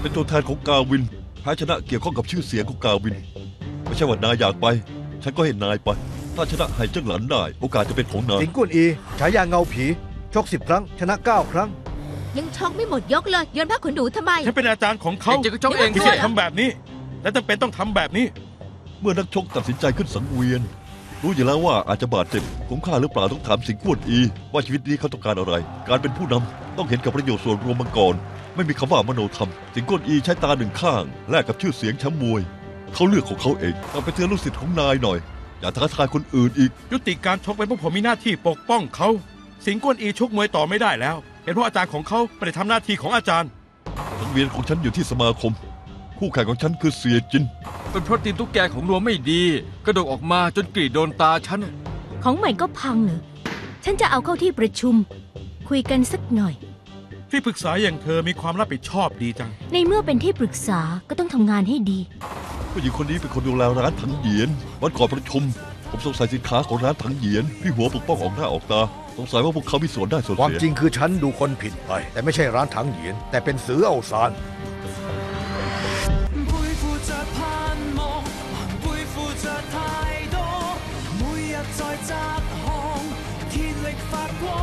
เป็นตัวแทนของกาวินแพ้ชนะเกี่ยวข้องกับชื่อเสียงของกาวินไม่ใช่ว่านายอยากไปฉันก็ให้นายไปถ้าชนะไห่เจิ้งหลันได้โอกาสจะเป็นของนายสิงกุ้นอีฉายาเงาผีชก10 ครั้งชนะ9 ครั้งยังชกไม่หมดยกเลยโยนผ้าขนหนูทำไมฉันเป็นอาจารย์ของเขาจะก็ชกเองที่สิจะทำแบบนี้และจำเป็นต้องทำแบบนี้เมื่อนักชกตัดสินใจขึ้นสังเวียนรู้อยู่แล้วว่าอาจจะบาดเจ็บคุ้มค่าหรือเปล่าต้องถามสิงกวนอีว่าชีวิตนี้เขาต้องการอะไรการเป็นผู้นำต้องเห็นกับประโยชน์ส่วนรวมมาก่อนไม่มีคำว่ามโนธรรมสิงกวนอีใช้ตาหนึ่งข้างแลกกับชื่อเสียงแชมป์มวยเขาเลือกของเขาเองต้องไปเตือนลูกศิษย์ของนายหน่อยอย่าท้าทายคนอื่นอีกยุติการชกเป็นพวกผมมีหน้าที่ปกป้องเขาสิงกวนอีชกมวยต่อไม่ได้แล้วเป็นเพราะอาจารย์ของเขาไม่ได้ทำหน้าที่ของอาจารย์สังเวียนของฉันอยู่ที่สมาคมคู่แข่งของฉันคือเสียจินเป็นเพราะตีนตุ๊กแกของรัวไม่ดีกระโดดออกมาจนกรีดโดนตาฉันของใหม่ก็พังเหรอฉันจะเอาเข้าที่ประชุมคุยกันสักหน่อยที่ปรึกษาอย่างเธอมีความรับผิดชอบดีจังในเมื่อเป็นที่ปรึกษาก็ต้องทำงานให้ดีผู้หญิงคนนี้เป็นคนดูแลร้านถังเหยียนวันก่อนประชุมผมสงสัยสินค้าของร้านถังเหยียนพี่หัวปกป้องออกหน้าออกตาสงสัยว่าพวกเขามีส่วนได้ส่วนเสียความจริงคือฉันดูคนผิดไปแต่ไม่ใช่ร้านถังเหยียนแต่เป็นสือเอาซาน在窄巷，天力發光。